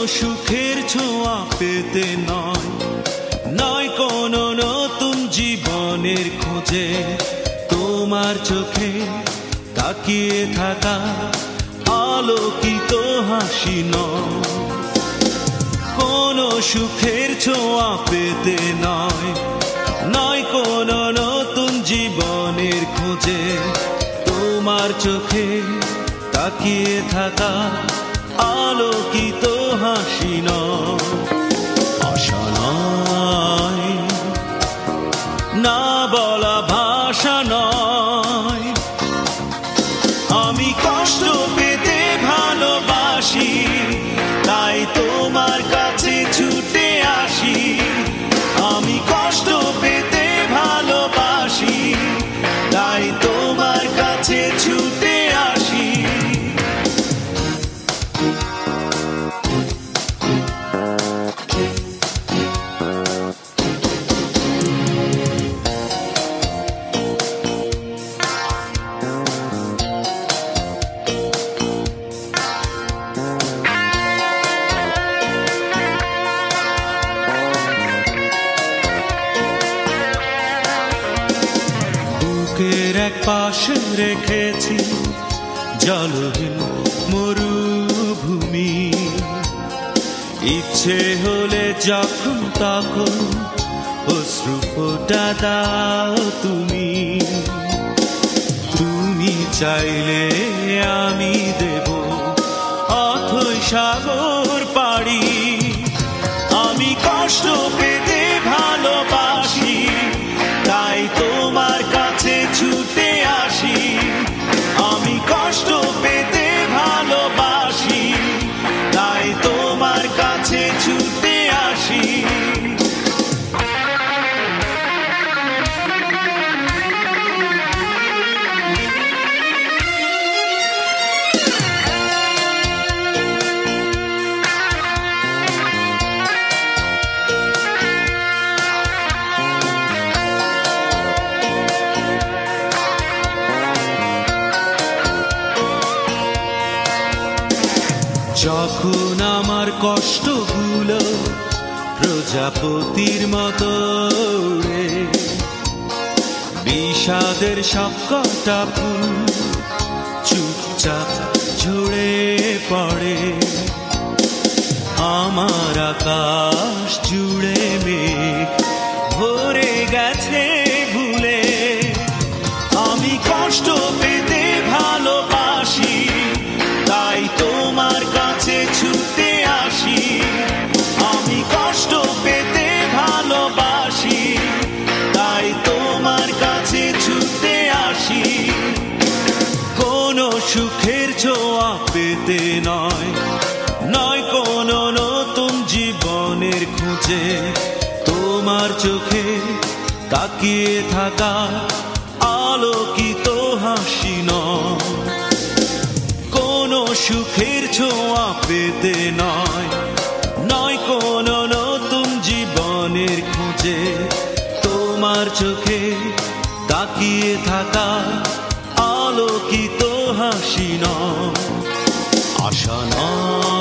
সুখের ছোঁয়া পেতে নয়, নয় কোনো নতুন জীবনের খোঁজে, তোমার চোখে তাকিয়ে থাকা আলোকিত হাসি নয়। কোনো সুখের ছোঁয়া পেতে নয়, নয় কোনো নতুন জীবনের খোঁজে, তোমার চোখে তাকিয়ে থাকা আলোকিত হাসি নয়। আশা নয়, না বলা ভাষা নয়, আমি কষ্ট পেতে ভালোবাসি, তাই তোমার কাছে ছুটে আসি। আমি কষ্ট পেতে ভালোবাসি, তাই তোমার কাছে ছুটে আসি। বুকের এক পাশে রেখেছি জলহীন মরুভূমি, ইচ্ছে হলে যখন তখন অশ্রু ফোঁটা দাও তুমি। তুমি চাইলে আমি দেব অথই সাগর পাড়ি। আমি কষ্ট পেতে ভালোবাসি, তাই তোমার কাছে ছুটে আসি। আমি কষ্ট পেতে ভালোবাসি, তাই তোমার কাছে ছুটে আসি। যখন আমার কষ্টগুলো প্রজাপতির মতো উড়ে, বিষাদের সবকটা ফুল চুপচাপ ঝরে পড়ে, আমার আকাশ জুড়ে মেঘ ভরে গেছে ভুলে। আমি কষ্ট পেতে ভালোবাসি, তাই তোমার কাছে ছুটে আসি। আমি কষ্ট পেতে ভালোবাসি, তাই তোমার কাছে ছুটে আসি। কোনো সুখের ছোঁয়া পেতে নয়, নয় কোনো নতুন জীবনের খোঁজে, তোমার চোখে তাকিয়ে থাকা আলোকিত হাসি নয়। কোনো সুখের ছোঁয়া পেতে নয়, নয় কোনো নতুন জীবনের খোঁজে, তোমার চোখে তাকিয়ে থাকা আলোকিত হাসি নয়। আশা নয়।